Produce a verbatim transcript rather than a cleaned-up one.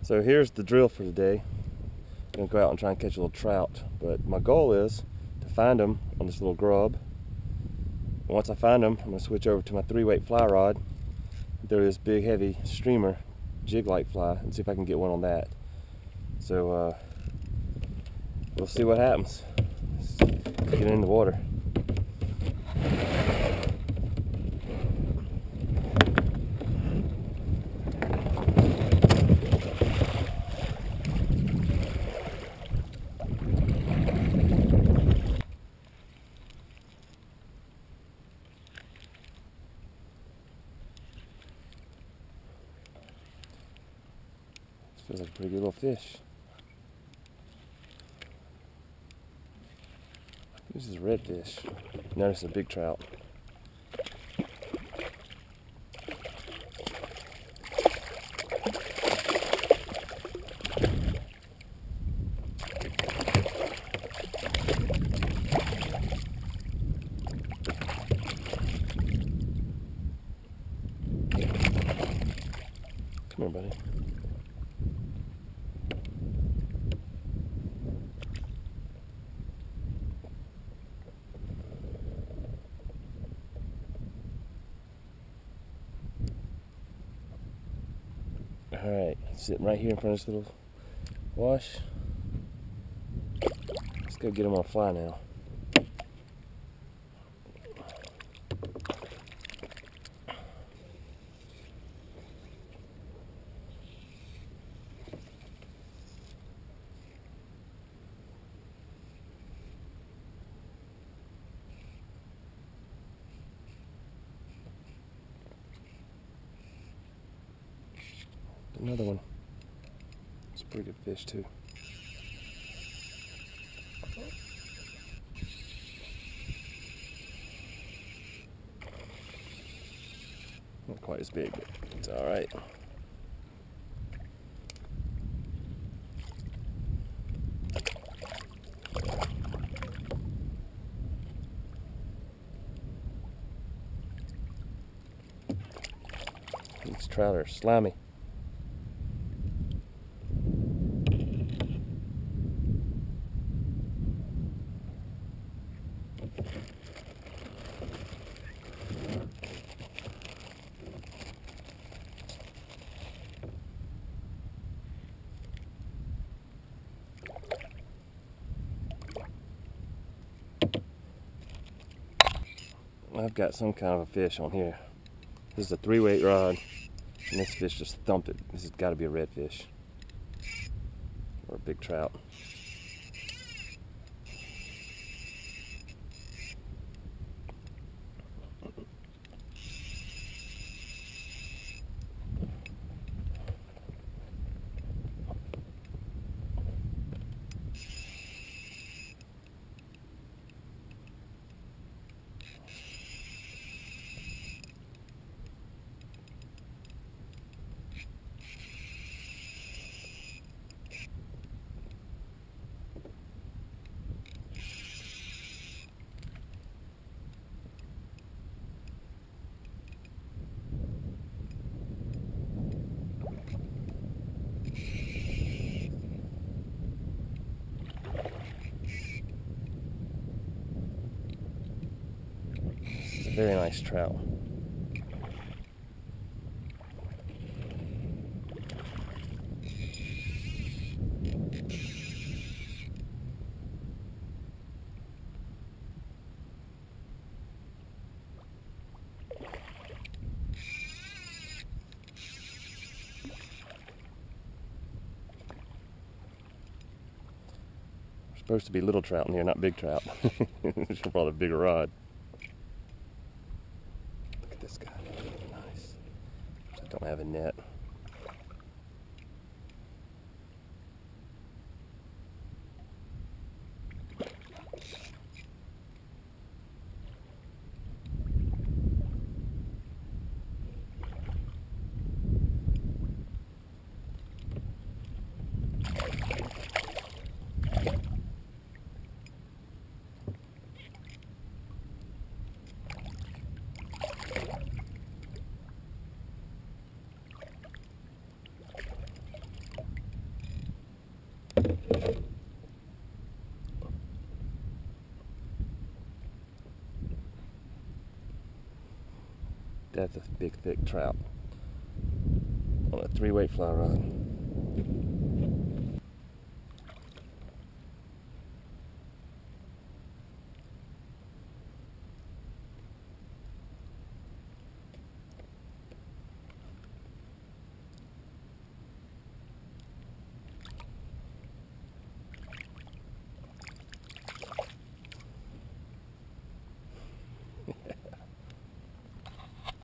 So here's the drill for the day. I'm gonna go out and try and catch a little trout, but my goal is to find them on this little grub. Once I find them, I'm gonna switch over to my three weight fly rod, throw this big heavy streamer jig light fly, and see if I can get one on that. So uh, we'll see what happens. Let's get in the water. Feels like a pretty good little fish. This is a redfish. Notice a big trout. Come here, buddy. Alright, sitting right here in front of this little wash. Let's go get him on a fly now. Another one. It's a pretty good fish too. Not quite as big, but it's all right. These trout are slimy. I've got some kind of a fish on here. This is a three weight rod, and this fish just thumped it. This has got to be a redfish or a big trout. Very nice trout. There's supposed to be little trout in here, not big trout. Should have brought a bigger rod. This guy, nice. I don't have a net. That's a big thick trout on a three weight fly rod.